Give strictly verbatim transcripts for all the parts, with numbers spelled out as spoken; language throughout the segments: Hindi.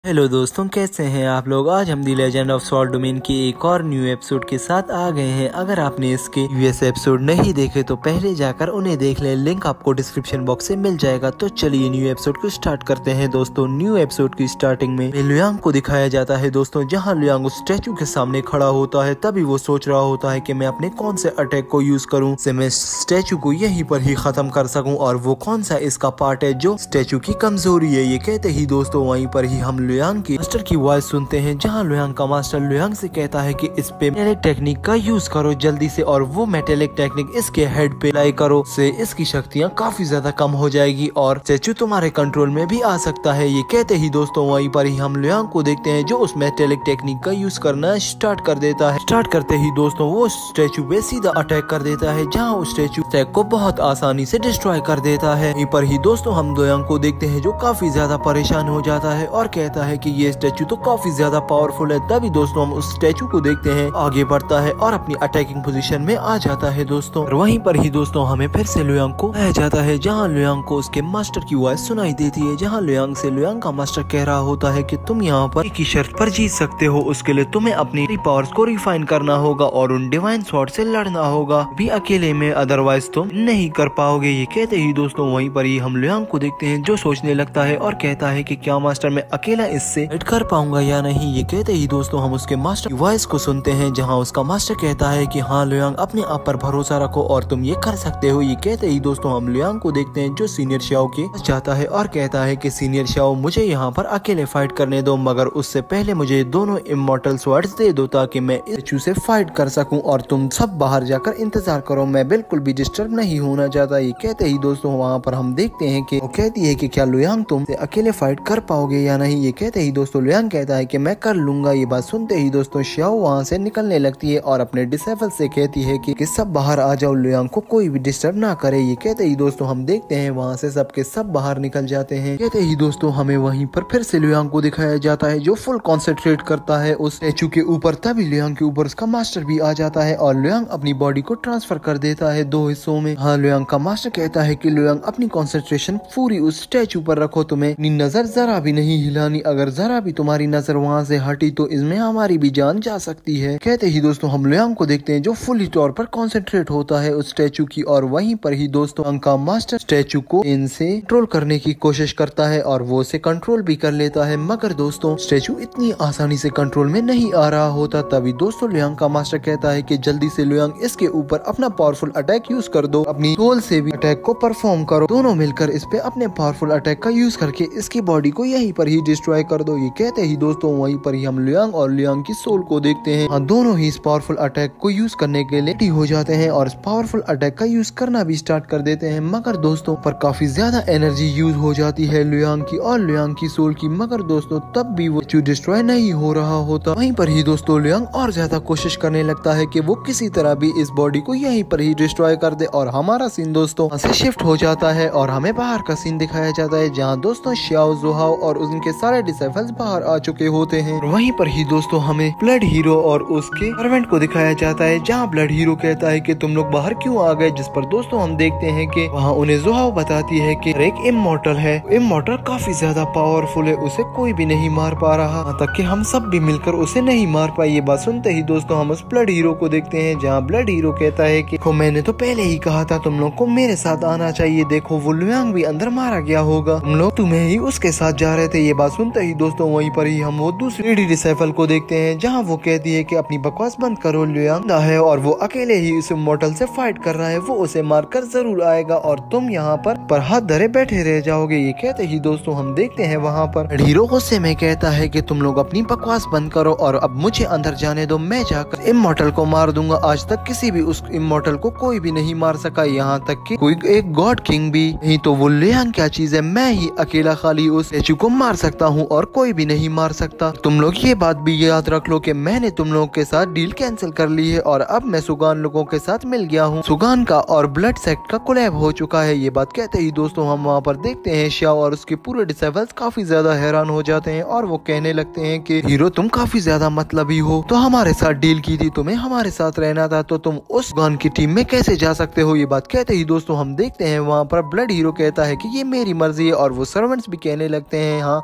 हेलो दोस्तों, कैसे हैं आप लोग। आज हम the legend of sword domain के एक और न्यू एपिसोड के साथ आ गए हैं। अगर आपने इसके यूएस एपिसोड नहीं देखे तो पहले जाकर उन्हें देख लें, लिंक आपको डिस्क्रिप्शन बॉक्स से मिल जाएगा। तो चलिए न्यू एपिसोड को स्टार्ट करते हैं। दोस्तों, न्यू एपिसोड की स्टार्टिंग में लुयांग को दिखाया जाता है दोस्तों, जहाँ लुयांग उस स्टैचू के सामने खड़ा होता है। तभी वो सोच रहा होता है कि मैं अपने कौन से अटैक को यूज करूँ से मैं स्टैचू को यहीं पर ही खत्म कर सकूँ, और वो कौन सा इसका पार्ट है जो स्टैचू की कमजोरी है। ये कहते ही दोस्तों वहीं पर ही हम लुयांग की मास्टर की वॉइस सुनते हैं, जहां लुयांग का मास्टर लुयांग से कहता है कि इस पे मेटेलिक टेक्निक का यूज करो जल्दी से, और वो मेटेलिक टेक्निक इसके हेड पे अप्लाई करो से इसकी शक्तियां काफी ज्यादा कम हो जाएगी और स्टैचू तुम्हारे कंट्रोल में भी आ सकता है। ये कहते ही दोस्तों वहीं पर ही हम लुयांग को देखते हैं जो उस मेटेलिक टेक्निक का यूज करना स्टार्ट कर देता है। स्टार्ट करते ही दोस्तों वो स्टैचू पे सीधा अटैक कर देता है, जहाँ उस स्टैचू अटैक को बहुत आसानी से डिस्ट्रॉय कर देता है। वहीं पर ही दोस्तों हम लुयांग को देखते हैं जो काफी ज्यादा परेशान हो जाता है और कहता है कि ये स्टैचू तो काफी ज्यादा पावरफुल है। तभी दोस्तों हम उस स्टैचू को देखते हैं आगे बढ़ता है और अपनी अटैकिंग पोजीशन में आ जाता है दोस्तों। और वहीं पर ही दोस्तों हमें फिर से लुयांग को आया जाता है, जहां लुयांग को उसके मास्टर की वॉइस सुनाई देती है, जहां लुयांग से लुयांग का मास्टर कह रहा होता है कि तुम यहाँ पर एक ही शर्त पर जीत सकते हो, उसके लिए तुम्हें अपनी पावर्स को रिफाइन करना होगा और उन डिवाइन स्वॉर्ड से लड़ना होगा भी अकेले में, अदरवाइज तुम नहीं कर पाओगे। ये कहते ही दोस्तों वहीं पर ही हम लुयांग को देखते हैं जो सोचने लगता है और कहता है कि क्या मास्टर मैं अकेला इससे फाइट कर पाऊंगा या नहीं। ये कहते ही दोस्तों हम उसके मास्टर की वॉइस को सुनते हैं, जहां उसका मास्टर कहता है कि हाँ लुयांग अपने आप पर भरोसा रखो और तुम ये कर सकते हो। ये कहते ही दोस्तों हम लुयांग को देखते हैं जो सीनियर शाओ के पास जाता है और कहता है कि सीनियर शाओ मुझे यहाँ पर अकेले फाइट करने दो, मगर उससे पहले मुझे दोनों इमॉर्टल स्वर्ड्स दे दो ताकि मैं इस स्टैचू से फाइट कर सकूं, और तुम सब बाहर जाकर इंतजार करो, मैं बिल्कुल भी डिस्टर्ब नहीं होना चाहता। ये कहते ही दोस्तों वहाँ पर हम देखते हैं कि वो कहती है कि क्या लुयांग तुम अकेले फाइट कर पाओगे या नहीं। ये कहते ही दोस्तों लुयांग कहता है कि मैं कर लूंगा। ये बात सुनते ही दोस्तों शाओ वहाँ से निकलने लगती है और अपने डिसेबल से कहती है कि, कि सब बाहर आ जाओ, लुयांग को कोई भी डिस्टर्ब ना करे। ये कहते ही दोस्तों हम देखते हैं वहाँ से सबके सब बाहर निकल जाते हैं। कहते ही दोस्तों हमें वहीं पर फिर से लुयांग को दिखाया जाता है जो फुल कॉन्सेंट्रेट करता है उस स्टैचू के ऊपर। तभी लुयांग के ऊपर उसका मास्टर भी आ जाता है और लुयांग अपनी बॉडी को ट्रांसफर कर देता है दो हिस्सों में। हाँ लुयांग का मास्टर कहता है कि लुयांग अपनी कॉन्सेंट्रेशन पूरी उस स्टैचू पर रखो, तुम्हें अपनी नजर जरा भी नहीं हिलानी, अगर जरा भी तुम्हारी नजर वहाँ से हटी तो इसमें हमारी भी जान जा सकती है। कहते ही दोस्तों हम लुयांग को देखते हैं जो फुली तौर पर कॉन्सेंट्रेट होता है उस स्टैचू की, और वहीं पर ही दोस्तों अंका मास्टर स्टैचू को इनसे कंट्रोल करने की कोशिश करता है और वो उसे कंट्रोल भी कर लेता है, मगर दोस्तों स्टैचू इतनी आसानी से कंट्रोल में नहीं आ रहा होता। तभी दोस्तों लुयांग का मास्टर कहता है कि जल्दी से लुयांग इसके ऊपर अपना पावरफुल अटैक यूज कर दो, अपनी सोल से भी अटैक को परफॉर्म करो, दोनों मिलकर इस पे अपने पावरफुल अटैक का यूज करके इसकी बॉडी को यहीं पर ही डिस्ट्रॉय कर दो। ये कहते ही दोस्तों वहीं पर ही हम लुयांग और लुयांग की सोल को देखते हैं। हाँ दोनों ही इस पावरफुल अटैक को यूज करने के लिए रेडी हो जाते हैं और इस पावरफुल अटैक का यूज करना भी स्टार्ट कर देते हैं, मगर दोस्तों पर काफी ज्यादा एनर्जी यूज हो जाती है लुयांग की और लुयांग की सोल की, मगर दोस्तों तब भी वो डिस्ट्रॉय नहीं हो रहा होता। वहीं पर ही दोस्तों लुयांग और ज्यादा कोशिश करने लगता है कि वो किसी तरह भी इस बॉडी को यहीं पर ही डिस्ट्रॉय कर दे, और हमारा सीन दोस्तों से शिफ्ट हो जाता है और हमें बाहर का सीन दिखाया जाता है, जहाँ दोस्तों शाओ जुहाओ और उनके सारे डिसेबल्स बाहर आ चुके होते हैं। वहीं पर ही दोस्तों हमें ब्लड हीरो और उसके सर्वेंट को दिखाया जाता है, जहाँ ब्लड हीरो कहता है कि तुम लोग बाहर क्यों आ गए, जिस पर दोस्तों हम देखते हैं कि वहाँ उन्हें जुहाओ बताती है कि एक इमॉर्टल है, इमॉर्टल काफी ज्यादा पावरफुल है, उसे कोई भी नहीं मार पा रहा, तक कि हम सब भी मिलकर उसे नहीं मार पाए। ये बात सुनते ही दोस्तों हम उस ब्लड हीरो को देखते हैं, जहाँ ब्लड हीरो कहता है कि मैंने तो पहले ही कहा था तुम लोग को मेरे साथ आना चाहिए, देखो वो लुयांग भी अंदर मारा गया होगा, तुम लोग तुम्हें ही उसके साथ जा रहे थे। ये बात सुनते ही दोस्तों वहीं पर ही हम वो दूसरी डिसेबल को देखते हैं, जहाँ वो कहती है कि अपनी बकवास बंद करो, लुयांग है और वो अकेले ही उस इमॉर्टल से फाइट कर रहा है, वो उसे मारकर जरूर आएगा और तुम यहाँ पर पर हाथ धरे बैठे रह जाओगे। ये कहते ही दोस्तों हम देखते हैं वहाँ पर हीरो गुस्से में कहता है कि तुम लोग अपनी बकवास बंद करो और अब मुझे अंदर जाने दो, मैं जाकर इमॉर्टल को मार दूंगा। आज तक किसी भी उस इमॉर्टल को कोई भी नहीं मार सका, यहाँ तक कि कोई एक गॉड किंग भी नहीं, तो वो लुयांग क्या चीज है, मैं ही अकेला खाली उस स्टैचू को मार सकता हूँ और कोई भी नहीं मार सकता। तुम लोग ये बात भी याद रख लो कि मैंने तुम लोगों के साथ डील कैंसिल कर ली है और अब मैं सुगान लोगों के साथ मिल गया हूँ, सुगान का और ब्लड सेक्ट का कोलैब हो चुका है। ये बात कहते ही दोस्तों हम वहाँ पर देखते हैं शाओ और उसके पूरे डिसेबल्स काफी ज्यादा हैरान हो जाते हैं और वो कहने लगते हैं कि हीरो तुम काफी ज्यादा मतलबी हो, तो हमारे साथ डील की थी, तुम्हें हमारे साथ रहना था, तो तुम उस गन की टीम में कैसे जा सकते हो। ये बात कहते ही दोस्तों हम देखते हैं वहाँ पर ब्लड हीरो कहता है कि ये मेरी मर्जी है, और वो सर्वेंट्स भी कहने लगते हैं हाँ हमारी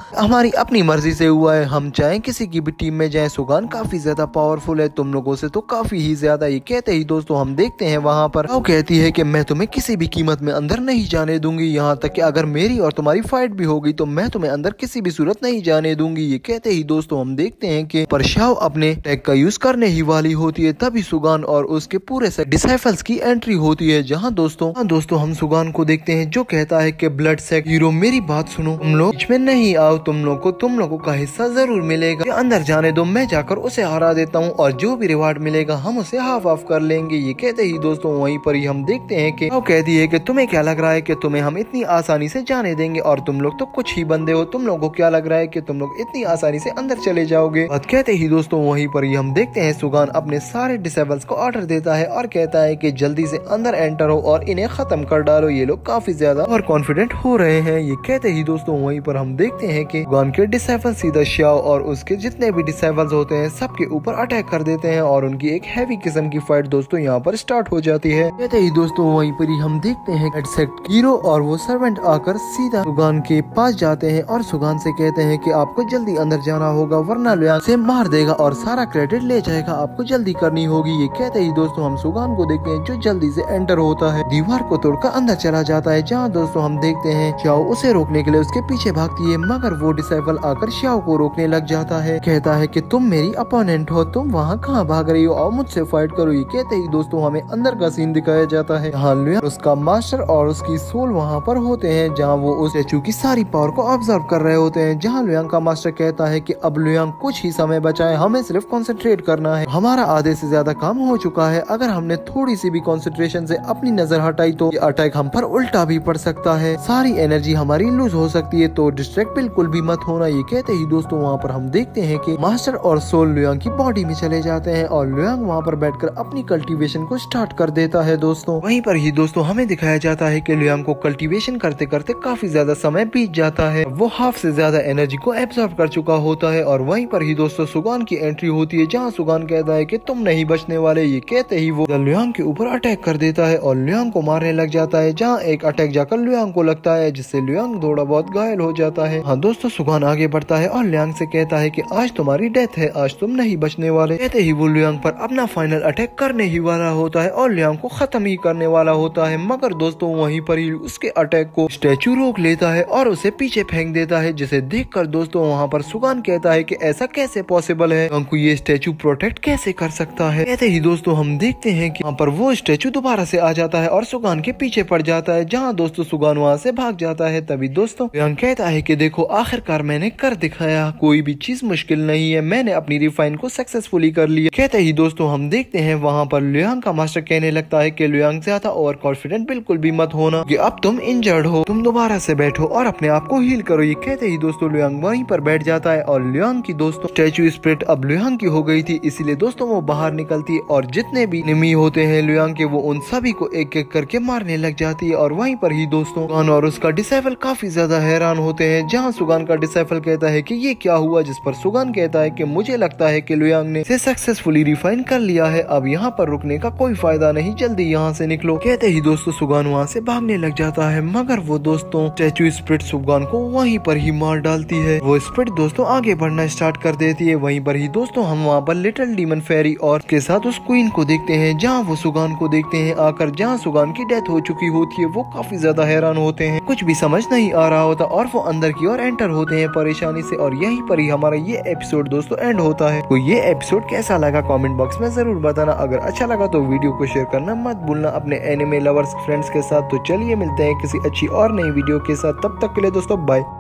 हमारी अपनी मर्जी से हुआ है, हम चाहे किसी की भी टीम में जाए। सुगान काफी ज्यादा पावरफुल है, तुम लोगों से तो काफी ही ज्यादा। ये कहते ही दोस्तों हम देखते हैं वहाँ पर वो कहती है कि मैं तुम्हें किसी भी कीमत में अंदर नहीं जाने दूंगी, यहाँ तक कि अगर मेरी और तुम्हारी फाइट भी हो गई तो मैं तुम्हें अंदर किसी भी सूरत नहीं जाने दूंगी। ये कहते ही दोस्तों हम देखते हैं कि परशाव अपने टैग का यूज करने ही वाली होती है, तभी सुगान और उसके पूरे से डिसाइफल्स की एंट्री होती है। जहाँ दोस्तों हाँ दोस्तों हम सुगान को देखते हैं जो कहता है कि ब्लड सेक्ट हीरो मेरी बात सुनो, तुम लोग बीच में नहीं आओ, तुम लोग को तुम लोगों का हिस्सा जरूर मिलेगा, अंदर जाने दो, मैं जाकर उसे हरा देता हूँ और जो भी रिवार्ड मिलेगा हम उसे हाफ ऑफ कर लेंगे। ये कहते ही दोस्तों वहीं पर ही हम देखते हैं कि वो कहती है कि तुम्हें क्या लग रहा है कि तुम्हें हम इतनी आसानी से जाने देंगे, और तुम लोग तो कुछ ही बंदे हो, तुम लोगों को क्या लग रहा है कि तुम लोग इतनी आसानी से अंदर चले जाओगे। बात कहते ही दोस्तों वहीं पर ही हम देखते हैं सुगान अपने सारे डिसेबल्स को ऑर्डर देता है और कहता है कि जल्दी से अंदर एंटर हो और इन्हें खत्म कर डालो, ये लोग काफी ज्यादा और कॉन्फिडेंट हो रहे हैं। ये कहते ही दोस्तों वहीं पर हम देखते हैं कि सुगान के डिसेबल सीधा शाओ और उसके जितने भी डिसेबल्स होते हैं सबके ऊपर अटैक कर देते हैं और उनकी एक हैवी किस्म की फाइट दोस्तों यहाँ पर स्टार्ट हो जाती है। कहते ही दोस्तों वहीं पर ही हम देखते हैं हीरो और वो सर्वेंट आकर सीधा सुगान के पास जाते हैं और सुगान से कहते हैं कि आपको जल्दी अंदर जाना होगा वरना लुयांग से मार देगा और सारा क्रेडिट ले जाएगा, आपको जल्दी करनी होगी। ये कहते ही दोस्तों हम सुगान को देखते हैं जो जल्दी से एंटर होता है, दीवार को तोड़कर अंदर चला जाता है। जहाँ दोस्तों हम देखते हैं शाओ उसे रोकने के लिए उसके पीछे भागती है, मगर वो डिसाइपल आकर शाओ को रोकने लग जाता है। कहता है कि तुम मेरी अपोनेंट हो, तुम वहाँ कहाँ भाग रही हो, और मुझसे फाइट करो। ये कहते ही दोस्तों हमें अंदर का सीन दिखाया जाता है, जहाँ लुयांग उसका मास्टर और उसकी सोल वहाँ पर होते हैं, जहाँ वो उस स्टैचू की सारी पावर को ऑब्जर्व कर रहे होते हैं। जहाँ लुयांग का मास्टर कहता है कि अब लुयांग कुछ ही समय बचा है, हमें सिर्फ कंसंट्रेट करना है, हमारा आधे से ज्यादा काम हो चुका है, अगर हमने थोड़ी सी भी कंसंट्रेशन से अपनी नजर हटाई तो ये अटैक हम पर उल्टा भी पड़ सकता है, सारी एनर्जी हमारी लूज हो सकती है, तो डिस्ट्रैक्ट बिल्कुल भी मत होना। ये कहते ही दोस्तों वहाँ पर हम देखते हैं कि मास्टर और सोल लुयांग की बॉडी में चले जाते हैं और लुयांग वहाँ पर बैठकर अपनी कल्टीवेशन को स्टार्ट कर देता है। दोस्तों वहीं पर ही दोस्तों हमें दिखाया जाता है कि लुयांग को कल्टीवेशन करते करते काफी ज्यादा समय बीत जाता है, वो हाफ से ज्यादा एनर्जी को एब्जॉर्ब कर चुका होता है। और वहीं पर ही दोस्तों सुगान की एंट्री होती है, जहाँ सुगान कहता है कि तुम नहीं बचने वाले। ये कहते ही वो लुयांग के ऊपर अटैक कर देता है और लुयांग को मारने लग जाता है, जहाँ एक अटैक जाकर लुयांग को लगता है जिससे लुयांग थोड़ा बहुत घायल हो जाता है। हाँ दोस्तों सुगान आगे बढ़ता है और लुयांग से कहता है कि आज तुम्हारी डेथ है, आज तुम नहीं बचने वाले। कहते ही वो लुयांग पर अपना फाइनल अटैक करने ही वाला होता है और लुयांग को खत्म ही करने वाला होता है, मगर दोस्तों वहीं पर ही उसके अटैक को स्टैचू रोक लेता है और उसे पीछे फेंक देता है, जिसे देखकर दोस्तों वहाँ पर सुगान कहता है कि ऐसा कैसे पॉसिबल है, हमको ये स्टैचू प्रोटेक्ट कैसे कर सकता है। कहते ही दोस्तों हम देखते हैं कि वहाँ पर वो स्टैचू दोबारा से आ जाता है और सुगान के पीछे पड़ जाता है, जहाँ दोस्तों सुगान वहाँ से भाग जाता है। तभी दोस्तों लुयांग कहता है कि देखो आखिरकार मैंने कर दिखाया, कोई भी चीज मुश्किल नहीं है, मैंने अपनी रिफाइन को सक्सेसफुली कर लिया। कहते ही दोस्तों हम देखते हैं वहाँ पर लुयांग का मास्टर कहने लगता है कि लुयांग ज्यादा ओवर कॉन्फिडेंट बिल्कुल भी मत होना, कि अब तुम इंजर्ड हो, तुम दोबारा से बैठो और अपने आप को हील करो। ये कहते ही दोस्तों लुयांग वहीं पर बैठ जाता है और लुयांग की दोस्तों स्टैचू स्पिरिट अब लुयांग की हो गई थी, इसीलिए दोस्तों वो बाहर निकलती है और जितने भी एनिमी होते हैं लुयांग के वो उन सभी को एक एक करके मारने लग जाती है। और वहीं पर ही दोस्तों सुगान और उसका डिसाइपल काफी ज्यादा हैरान होते हैं, जहाँ सुगान का डिसाइपल कहता है कि ये क्या हुआ, जिस पर सुगान कहता है कि मुझे लगता है कि लुयांग ने से सक्सेसफुली रिफाइन कर लिया है, अब यहाँ पर रुकने का कोई फायदा नहीं, जल्दी यहाँ से निकलो। कहते ही दोस्तों सुगान वहाँ से भागने लग जाता है, मगर वो दोस्तों स्टैचू स्पिरिट सुगान को वहीं पर ही मार डालती है। वो स्पिरिट दोस्तों आगे बढ़ना स्टार्ट कर देती है। वहीं पर ही दोस्तों हम वहाँ पर लिटिल डीमन फेरी और के साथ उस क्वीन को देखते हैं, जहाँ वो सुगान को देखते हैं आकर, जहाँ सुगान की डेथ हो चुकी होती है। वो काफी ज्यादा हैरान होते हैं, कुछ भी समझ नहीं आ रहा होता और वो अंदर की ओर एंटर होते हैं परेशानी से। और यहीं पर ही हमारा ये एपिसोड दोस्तों एंड होता है। तो ये एपिसोड कैसा लगा कमेंट बॉक्स में जरूर बताना, अगर अच्छा लगा तो वीडियो को शेयर करना मत भूलना अपने एनिमे लवर्स फ्रेंड्स के साथ। तो चलिए मिलते हैं किसी अच्छी और नई वीडियो के साथ, तब तक के लिए दोस्तों बाय।